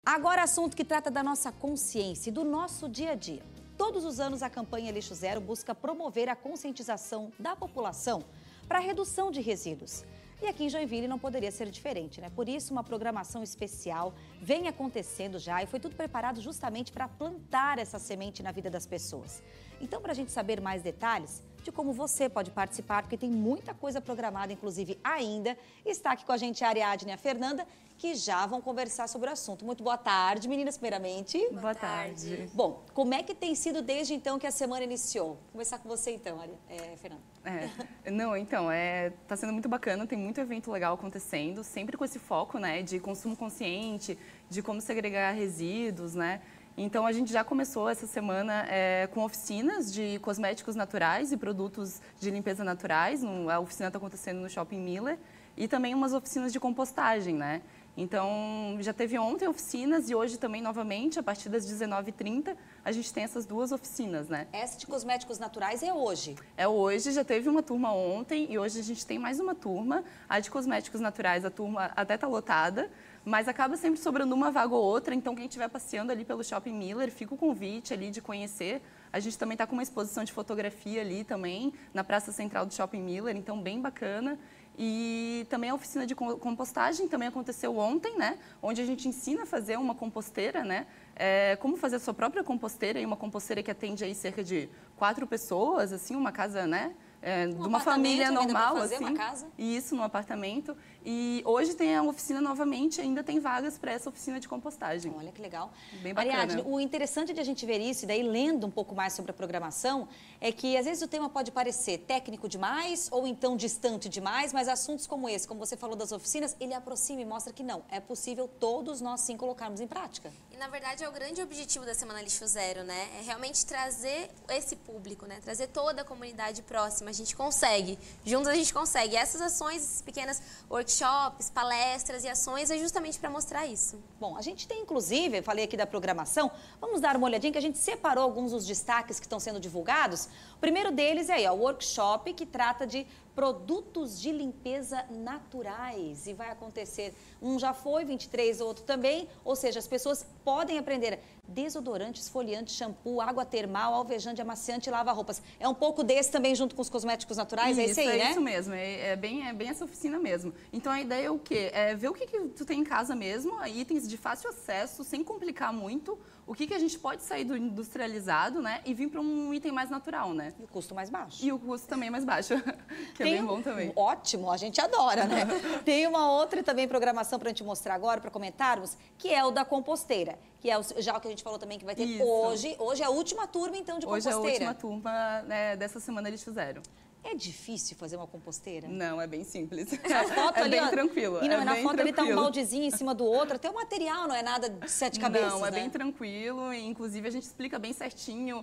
Agora, assunto que trata da nossa consciência e do nosso dia a dia. Todos os anos, a campanha Lixo Zero busca promover a conscientização da população para a redução de resíduos. E aqui em Joinville não poderia ser diferente, né? Por isso, uma programação especial vem acontecendo já e foi tudo preparado justamente para plantar essa semente na vida das pessoas. Então, para a gente saber mais detalhes de como você pode participar, porque tem muita coisa programada, inclusive ainda, está aqui com a gente a Ariadne e a Fernanda, que já vão conversar sobre o assunto. Muito boa tarde, meninas, primeiramente. Boa tarde. Bom, como é que tem sido desde então que a semana iniciou? Vou começar com você então, Fernanda. Tá sendo muito bacana, tem muito evento legal acontecendo, sempre com esse foco, né, de consumo consciente, de como segregar resíduos, né? Então, a gente já começou essa semana com oficinas de cosméticos naturais e produtos de limpeza naturais. A oficina está acontecendo no Shopping Miller e também umas oficinas de compostagem, né? Então, já teve ontem oficinas e hoje também, novamente, a partir das 19h30, a gente tem essas duas oficinas, né? Essa de cosméticos naturais é hoje? É hoje, já teve uma turma ontem e hoje a gente tem mais uma turma. A de cosméticos naturais, a turma até está lotada, mas acaba sempre sobrando uma vaga ou outra, então quem estiver passeando ali pelo Shopping Miller, fica o convite ali de conhecer. A gente também está com uma exposição de fotografia ali também, na Praça Central do Shopping Miller, então bem bacana. E também a oficina de compostagem também aconteceu ontem, né? Onde a gente ensina a fazer uma composteira, né? Como fazer a sua própria composteira, e uma composteira que atende aí cerca de 4 pessoas, assim, uma casa, né? De uma família normal, fazer assim. Uma casa? Isso, num apartamento. E hoje tem a oficina novamente, ainda tem vagas para essa oficina de compostagem. Olha que legal. Bem bacana. Ariadne, o interessante de a gente ver isso, e daí lendo um pouco mais sobre a programação, é que às vezes o tema pode parecer técnico demais ou então distante demais, mas assuntos como esse, como você falou das oficinas, ele aproxima e mostra que não, é possível todos nós sim colocarmos em prática. E na verdade é o grande objetivo da Semana Lixo Zero, né? É realmente trazer esse público, né? Trazer toda a comunidade próxima. A gente consegue, juntos a gente consegue. E essas ações, pequenas workshops, palestras e ações é justamente para mostrar isso. Bom, a gente tem inclusive, eu falei aqui da programação, vamos dar uma olhadinha que a gente separou alguns dos destaques que estão sendo divulgados. O primeiro deles é aí, ó, o workshop que trata de produtos de limpeza naturais e vai acontecer, um já foi, 23, o outro também, ou seja, as pessoas podem aprender desodorante, esfoliante, shampoo, água termal, alvejante, amaciante e lava-roupas. É um pouco desse também junto com os cosméticos naturais, isso, é esse aí, né? É isso mesmo, é bem essa oficina mesmo. Então a ideia é o quê? É ver o que tu tem em casa mesmo, itens de fácil acesso, sem complicar muito, o que a gente pode sair do industrializado, né, e vir para um item mais natural, né? E o custo mais baixo. E o custo também mais baixo, que é bem bom também. Ótimo, a gente adora, né? Tem uma outra também programação para a gente mostrar agora, para comentarmos, que é o da composteira, que é já o que a gente falou também que vai ter hoje. Hoje é a última turma, então, de composteira. Hoje é a última turma, né, dessa semana Lixo Zero. É difícil fazer uma composteira? Não, é bem simples. A foto ali, bem tranquilo. E na foto ali tá um baldezinho em cima do outro, até o material não é nada de 7 cabeças, não, é né? bem tranquilo, e inclusive a gente explica bem certinho,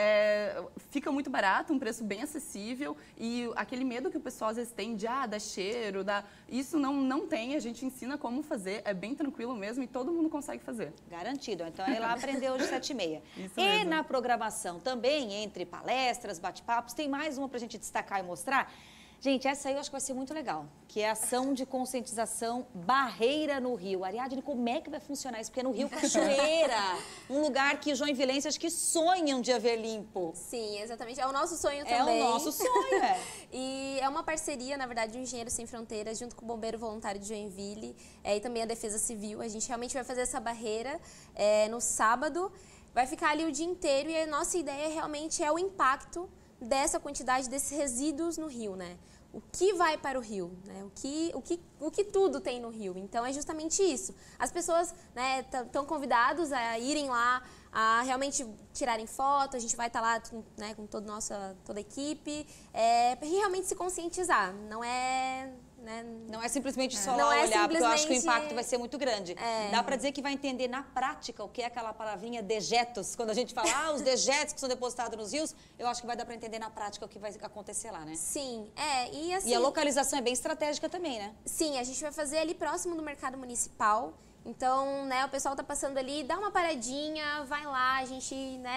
fica muito barato, um preço bem acessível, e aquele medo que o pessoal às vezes tem de, dá cheiro, isso não tem, a gente ensina como fazer, é bem tranquilo mesmo e todo mundo consegue fazer. Garantido, então é lá aprender hoje 7h30. Isso e mesmo. Na programação também, entre palestras, bate-papos, tem mais uma pra gente destacar e mostrar. Gente, essa aí eu acho que vai ser muito legal, que é a ação de conscientização Barreira no Rio. Ariadne, como é que vai funcionar isso? Porque é no Rio Cachoeira, um lugar que os joinvilenses acho que sonham de ver limpo. Sim, exatamente. É o nosso sonho também. É o nosso sonho, E é uma parceria, na verdade, do Engenheiros Sem Fronteiras, junto com o Bombeiro Voluntário de Joinville e também a Defesa Civil. A gente realmente vai fazer essa barreira no sábado, vai ficar ali o dia inteiro e a nossa ideia realmente é o impacto dessa quantidade desses resíduos no rio, né? O que vai para o rio, né? O que tudo tem no rio. Então, é justamente isso. As pessoas, né, estão convidados a irem lá, a realmente tirarem foto, a gente vai estar lá, né, com toda a equipe, para realmente se conscientizar. Não é... Né? Não é simplesmente só lá olhar, porque eu acho que o impacto vai ser muito grande. Dá para dizer que vai entender na prática o que é aquela palavrinha dejetos. Quando a gente fala, os dejetos que são depositados nos rios, eu acho que vai dar para entender na prática o que vai acontecer lá, né? Sim, e assim... E a localização é bem estratégica também, né? Sim, a gente vai fazer ali próximo do mercado municipal. Então, né, o pessoal tá passando ali, dá uma paradinha, vai lá, a gente, né,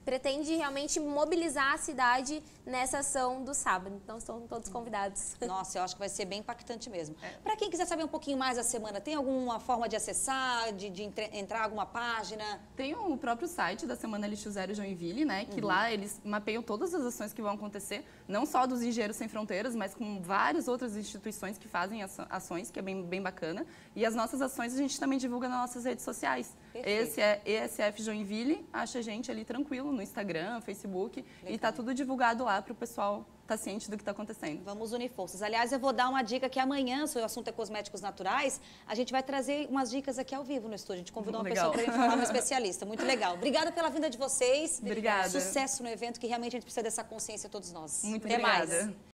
pretende realmente mobilizar a cidade nessa ação do sábado. Então, estão todos convidados. Nossa, eu acho que vai ser bem impactante mesmo. Para quem quiser saber um pouquinho mais da semana, tem alguma forma de acessar, de entrar em alguma página? Tem o próprio site da Semana Lixo Zero Joinville, né? Que lá eles mapeiam todas as ações que vão acontecer, não só dos Engenheiros Sem Fronteiras, mas com várias outras instituições que fazem ações, que é bem bacana. E as nossas ações a gente também divulga nas nossas redes sociais. Perfeito. Esse é ESF Joinville, acha a gente ali tranquilo no Instagram, Facebook, Legal. e tá tudo divulgado lá para o pessoal estar ciente do que está acontecendo. Vamos unir forças. Aliás, eu vou dar uma dica que amanhã, se o assunto é cosméticos naturais, a gente vai trazer umas dicas aqui ao vivo no estúdio. A gente convidou uma Legal. pessoa para informar, uma especialista. Muito legal. Obrigada pela vinda de vocês. Obrigada. Sucesso no evento, que realmente a gente precisa dessa consciência todos nós. Muito Até obrigada. mais.